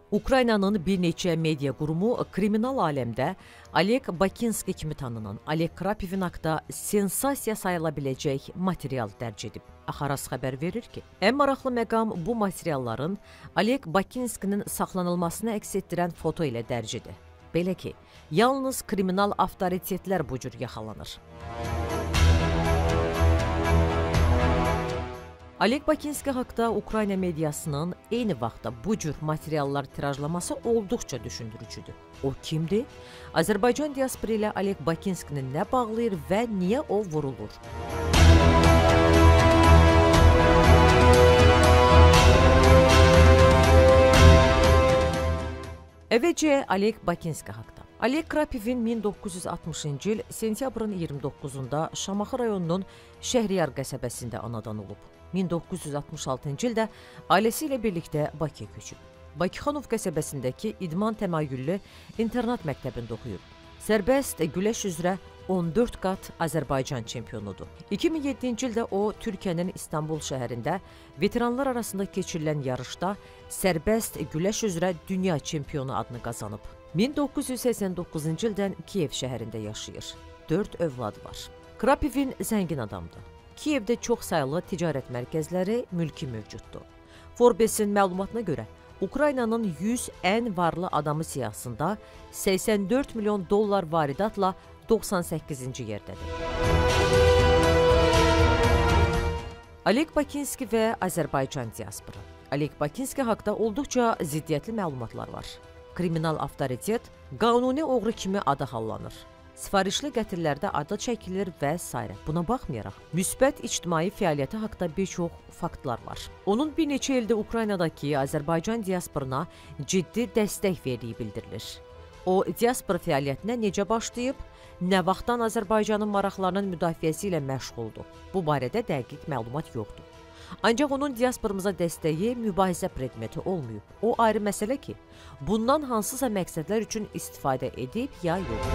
Ukraynanın bir neçə media qurumu kriminal aləmdə Oleg Bakinski kimi tanınan Oleg Krapivin haqqında sensasiya sayıla biləcək material dərc edib. Axaras xəbər verir ki, ən maraqlı məqam bu materialların Oleg Bakinskinin saxlanılmasını əks etdirən foto ilə dərcidir. Belə ki, yalnız kriminal avtoritetlər bu cür yaxalanır. Oleg Bakinski haqqında Ukrayna mediasının eyni vaxtda bu cür materiallar tirajlaması olduqca düşündürücüdür. O kimdir? Azərbaycan diasporu ilə Oleg Bakinskini nə bağlayır və niyə o vurulur? Əvvəlcə Oleg Bakinski haqqında. Oleg Krapivin 1960-cı il sentyabrın 29-da Şamaxı rayonunun Şəhriyar qəsəbəsində anadan olub. 1966-cı ildə ailəsi ilə birlikdə Bakıya köçüb. Bakıxanov qəsəbəsindəki idman təmayüllü internat məktəbində oxuyub. Sərbəst güləş üzrə 14 qat Azərbaycan çempionudur. 2007-ci ildə o, Türkiyənin İstanbul şəhərində veteranlar arasında keçirilən yarışda sərbəst güləş üzrə dünya çempionu adını qazanıb. 1989-cu ildən Kiyev şəhərində yaşayır. 4 övladı var. Krapivin zəngin adamdır. Kiyevdə çox sayılı ticarət mərkəzləri, mülki mövcuddur. Forbes-in məlumatına görə, Ukraynanın 100 ən varlı adamı siyahısında 84 milyon dollar varidatla 98-ci yerdədir. Oleg Bakinski və Azərbaycan diasporu. Oleg Bakinski haqqında olduqca ziddiyyətli məlumatlar var. Kriminal avtoritet qanuni oğru kimi adı hallanır. Sifarişli qətillərdə adı çəkilir və s. Buna baxmayaraq, müsbət ictimai fəaliyyəti haqqında bir çox faktlar var. Onun bir neçə ildə Ukraynadakı Azərbaycan diasporuna ciddi dəstək verdiyi bildirilir. O, diaspora fəaliyyətinə necə başlayıb, nə vaxtdan Azərbaycanın maraqlarının müdafiəsi ilə məşğuldur? Bu barədə dəqiq məlumat yoxdur. Ancaq onun diasporumuza dəstəyi mübahisə predmeti olmayıb. O ayrı məsələ ki, bundan hansısa məqsədlər üçün istifadə edib ya yox.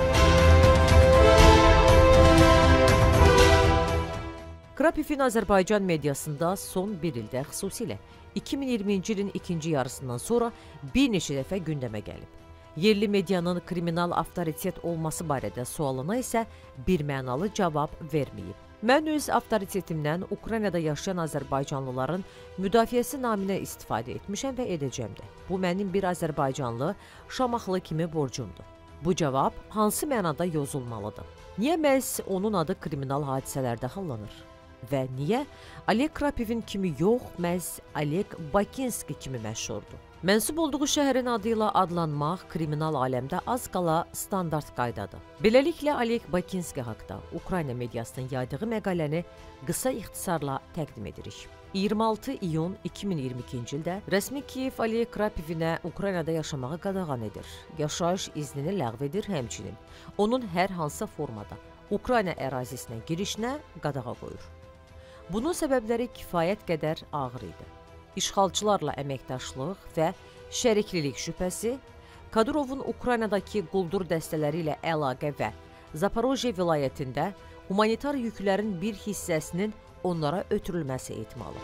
Krapivin Azərbaycan mediasında son bir ildə, xüsusilə 2020-ci ilin ikinci yarısından sonra bir neçə dəfə gündəmə gəlib. Yerli medianın kriminal avtoritet olması barədə sualına isə birmənalı cavab verməyib. Mən öz avtoritetimdən Ukraynada yaşayan Azərbaycanlıların müdafiəsi naminə istifadə etmişəm və edəcəm də. Bu mənim bir Azərbaycanlı, Şamaxılı kimi borcumdur. Bu cavab hansı mənada yozulmalıdır? Niyə məhz onun adı kriminal hadisələrdə hallanır? Və niyə Oleg Krapivin kimi yox, məhz Oleg Bakinski kimi məşhurdur? Mənsub olduğu şəhərin adı ilə adlanmaq kriminal aləmdə az qala standart qaydadır. Beləliklə, Oleg Bakinski haqqında Ukrayna mediasının yaydığı məqaləni qısa ixtisarla təqdim edirik. 26 iyun 2022-ci ildə rəsmi Kiyev Oleg Krapivinə Ukraynada yaşamağı qadağan edir. Yaşayış iznini ləğv edir, həmçinin onun hər hansısa formada Ukrayna ərazisinə girişinə qadağa qoyur. Bunun səbəbləri kifayət qədər ağır idi. İşğalçılarla əməkdaşlıq və şəriklilik şübhəsi, Kadyrovun Ukraynadakı quldur dəstələri ilə əlaqə və Zaporojye vilayətində humanitar yüklərin bir hissəsinin onlara ötürülməsi ehtimalı.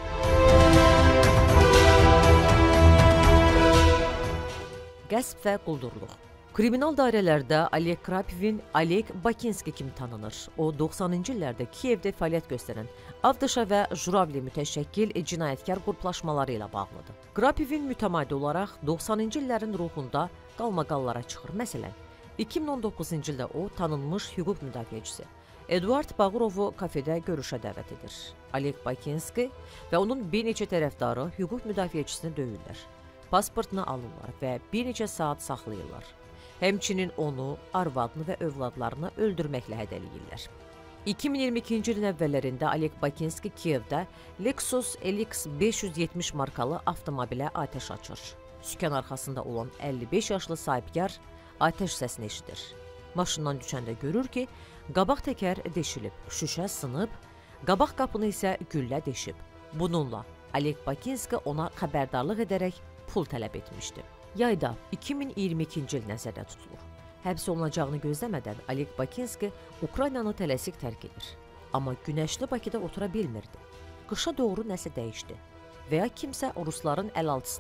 Qəsb və quldurluq. Kriminal dairələrdə Oleg Krapivin Oleg Bakinski kimi tanınır. O, 90-cı illərdə Kiyevdə fəaliyyət göstərən Avdışa və Juravli mütəşəkkil cinayətkar qruplaşmaları ilə bağlıdır. Krapivin mütəmadi olaraq 90-cı illərin ruhunda qalmaqallara çıxır. Məsələn, 2019-cu ildə o, tanınmış hüquq müdafiəçisi Eduard Bağırovu kafedə görüşə dəvət edir. Oleg Bakinski və onun bir neçə tərəfdarı hüquq müdafiəçisini döyürlər. Pasportunu alırlar və bir neçə saat saxlayırlar. Həmçinin onu, arvadını və övladlarını öldürməklə hədələyirlər. 2022-ci ilin əvvəllərində Oleg Bakinski Kiyevdə Lexus LX 570 markalı avtomobilə atəş açır. Sükan arxasında olan 55 yaşlı sahibkar atəş səsini eşidir. Maşından düşəndə görür ki, qabaq təkər deşilib, şüşə sınıb, qabaq qapını isə güllə deşib. Bununla Oleg Bakinski ona xəbərdarlıq edərək pul tələb etmişdi. Yayda 2022-ci il nəzərdə tutulur. Həbs olunacağını gözləmədən Oleg Bakinski Ukraynanı tələsik tərk edir. Amma günəşli Bakıda otura bilmirdi. Qışa doğru nəsə dəyişdi və ya kimsə rusların əlaltısına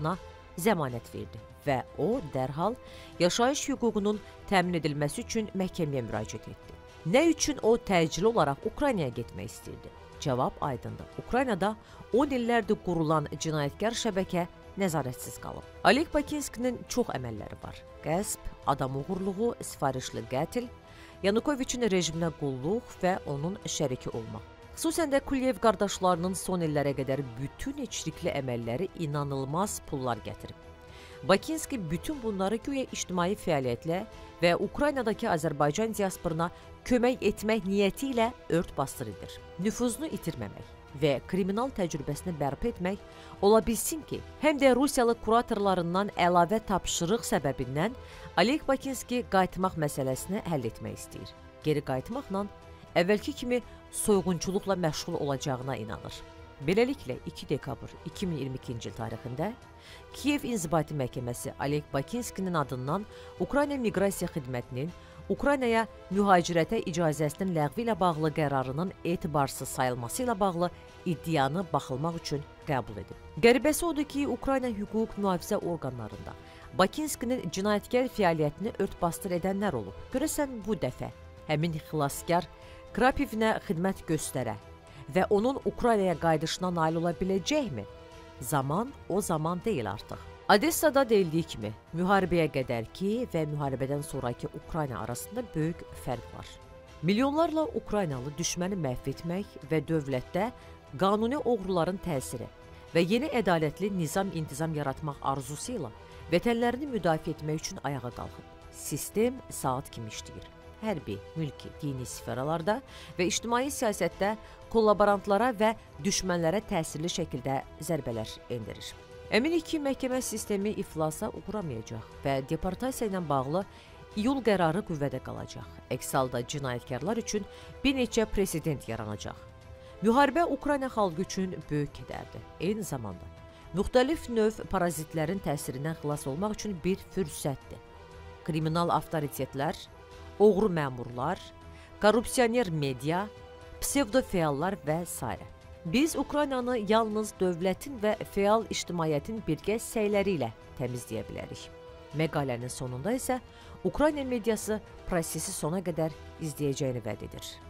zəmanət verdi və o dərhal yaşayış hüququnun təmin edilməsi üçün məhkəməyə müraciət etdi. Nə üçün o təcili olaraq Ukraynaya getmək istəyirdi? Cavab aydındır. Ukraynada 10 illərdir qurulan cinayətkar şəbəkə nəzarətsiz qalıb. Oleg Bakinskinin çox əməlləri var. Qəsb, adam oğurluğu, sifarişli qətl, Yanukoviçin rejiminə qulluq və onun şəriki olmaq. Xüsusən də Kulyev qardaşlarının son illərə qədər bütün içrikli əməlləri inanılmaz pullar gətirib. Bakinski bütün bunları güya ictimai fəaliyyətlə və Ukraynadakı Azərbaycan diasporuna kömək etmək niyyəti ilə ört-basdır edir. Nüfuzunu itirməmək və kriminal təcrübəsini bərpa etmək ola bilsin ki, həm də Rusiyalı kuratorlarından əlavə tapşırıq səbəbindən Oleg Bakinski qayıtmaq məsələsini həll etmək istəyir. Geri qayıtmaqla əvvəlki kimi soyğunçuluqla məşğul olacağına inanır. Beləliklə 2 dekabr 2022-ci il tarixində Kiyev İnzibati Məhkəməsi Oleg Bakinskinin adından Ukrayna Miqrasiya Xidmətinin Ukraynaya mühacirətə icazəsinin ləğvi ilə bağlı qərarının etibarsız sayılması ilə bağlı iddianı baxılmaq üçün qəbul edib. Qəribəsi odur ki, Ukrayna hüquq mühafizə orqanlarında Bakinskinin cinayətkar fəaliyyətini ört-basdır edənlər olub. Görəsən bu dəfə həmin xilaskar Krapivinə xidmət göstərə və onun Ukraynaya qayıdışına nail ola biləcəkmi? Zaman o zaman deyil artıq. Odessada deyildiyi kimi, müharibəyə qədərki və müharibədən sonraki Ukrayna arasında böyük fərq var. Milyonlarla Ukraynalı düşməni məhv etmək və dövlətdə qanuni oğruların təsiri və yeni ədalətli nizam-intizam yaratmaq arzusu ilə vətənlərini müdafiə etmək üçün ayağa qalxıb. Sistem saat kimi işləyir. Hərbi, mülki, dini sferalarda və ictimai siyasətdə kollaborantlara və düşmənlərə təsirli şəkildə zərbələr endirir. Əminik ki, məhkəmə sistemi iflasa uğramayacaq və deportasiya ilə bağlı iyul qərarı qüvvədə qalacaq. Əks halda cinayətkarlar üçün bir neçə president yaranacaq. Müharibə Ukrayna xalqı üçün böyük kədərdir. Eyni zamanda müxtəlif növ parazitlərin təsirindən xilas olmaq üçün bir fürsətdir. Kriminal avtoritetlər, oğru məmurlar, korrupsioner media, psevdofeallar və s. Biz Ukraynanı yalnız dövlətin və fəal ictimaiyyətin birgə səyləri ilə təmizləyə bilərik. Məqalənin sonunda isə Ukrayna mediası prosesi sona qədər izləyəcəyini vəd edir.